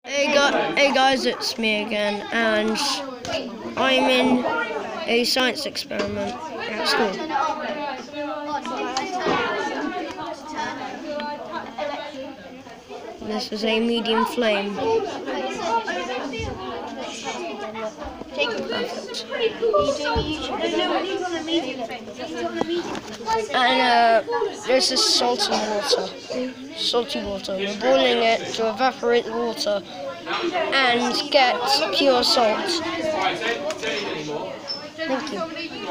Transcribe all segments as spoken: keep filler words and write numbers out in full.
Hey, gu hey guys, it's me again, and I'm in a science experiment at school. This is a medium flame. Perfect. And uh, this is salty water. Salty water. We're boiling it to evaporate the water and get pure salt. Thank you.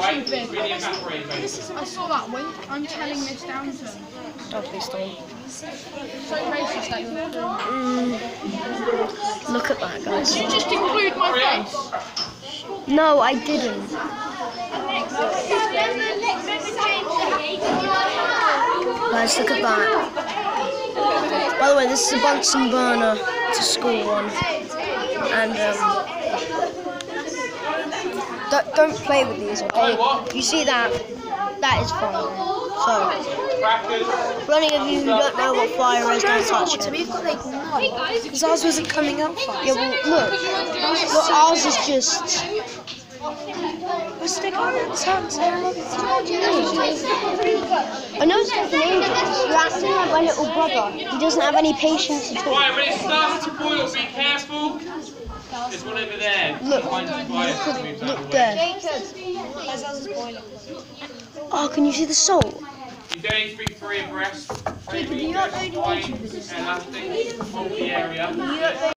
I saw that wink. I'm telling this down to him. Don't please don't. So racist that you're doing. Mm, look at that, guys. Did you just include my face? No, I didn't. Guys, look at that. By the way, this is a Bunsen Burner. It's a school one. And, um... Don't, don't play with these, okay? You see that? That is fire. So, for any of you who don't know what fire is, don't touch it. We've got like no. Because ours wasn't coming out fast. Yeah, well, look. Look, ours is just... We're sticking on that tongue, so I know it's like an angel. You're acting like my little brother. He doesn't have any patience at all. Right, when it starts to boil, be careful. There's one over there. Look, look, look there. Oh, can you see the salt? You don't need to be three abreast. Jacob, you not only area.